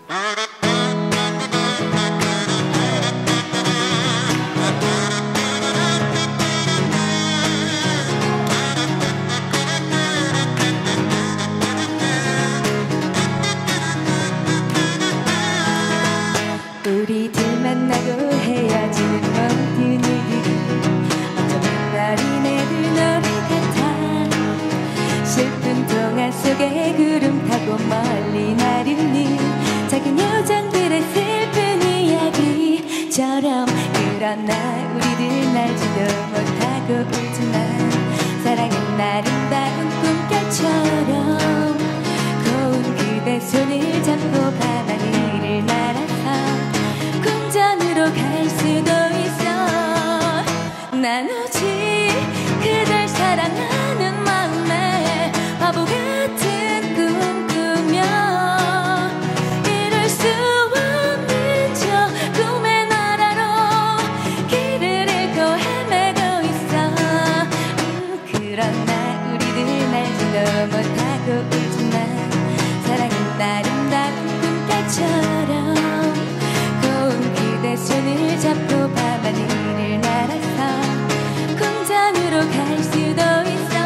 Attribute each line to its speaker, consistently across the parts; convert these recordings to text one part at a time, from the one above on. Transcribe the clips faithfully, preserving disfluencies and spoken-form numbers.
Speaker 1: 우리들 만나고 헤어지는 모든 일들이 어쩌면 어린애들 놀이 같아. 슬픈 동화 속에 구름 타고 멀리 나르는 작은 요정들의 슬픈 이야기처럼. 그러나 우리들 날지도 못하고 울지만 사랑은 아름다운 꿈결처럼 고운 그대 손을 잡고 밤하늘을 날아서 궁전으로 갈 수도 있어. 난 오직 그댈 사랑하는 마음에 바보 같은 꿈 꾸며 이룰 수 없는 저 꿈의 나라로 길을 잃고 헤매고 있어. 음, 그러나 우리들 날지도 못하고 울지만 사랑은 아름다운 꿈결처럼 내 손을 잡고 밤하늘을 날아서 궁전으로 갈 수도 있어.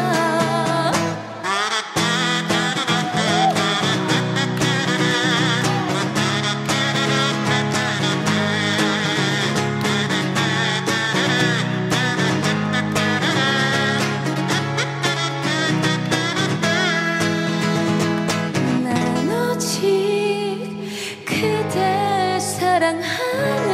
Speaker 1: 난 오직 그댈 사랑하는